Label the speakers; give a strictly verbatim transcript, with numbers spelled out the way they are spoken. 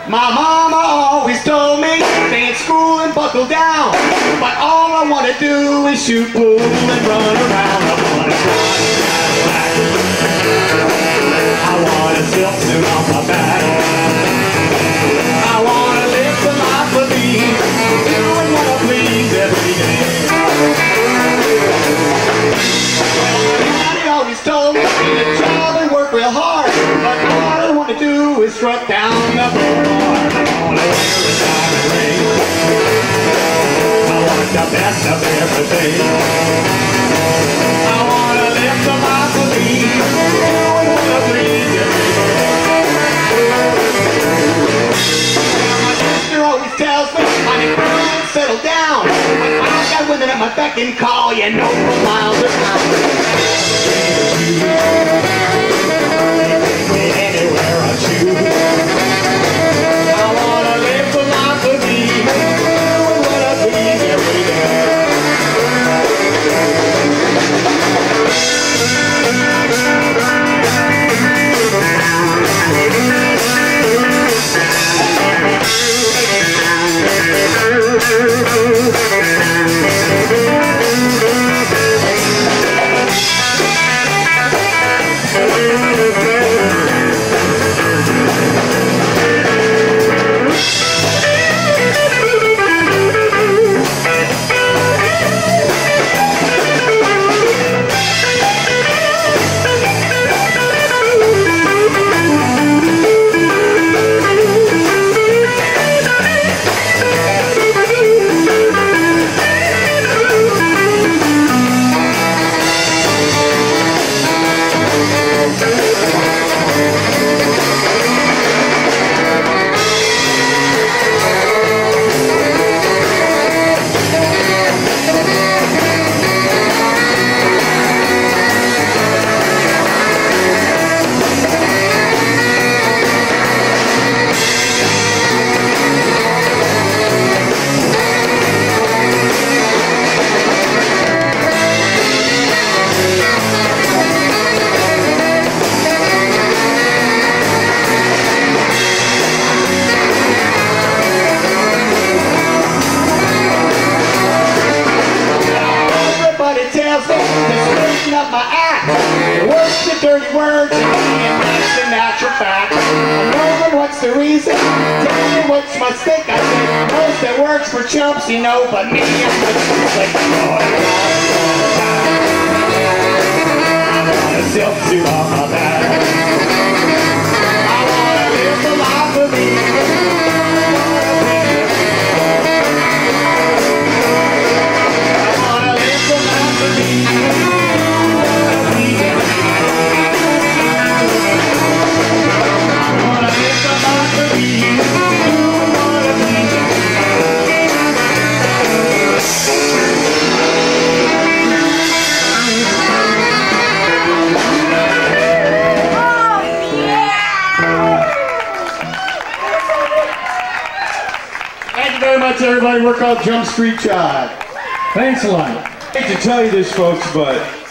Speaker 1: My mama always told me, stay in school and buckle down. But all I want to do is shoot pool and run around. I want to run I want a silk suit on my back. I want to live the life of me, doing what I please every day. Well, my daddy always told me to job and work real hard. But all I want to do is strut down the boulevard. I want to wear a diamond ring. I want the best of everything. I want to live the life of me, doing what I please every day. Well, my sister always tells me I need to settle down. But I've got women at my beck and call, you know, for miles around. Anywhere I choose. I wanna live the life of me, doing what I please every day. Up my act, words the dirty words, and that's the natural fact. I know that what's the reason? Tell me what's my stick? I said most that works for chumps, you know, but me, I'm just like, oh, I want a silk suit on my back. I want to live the life of me. I want to live the life of me. Thank you very much, everybody. We're called Jump Street Jive.
Speaker 2: Thanks a lot.
Speaker 3: I hate to tell you this, folks, but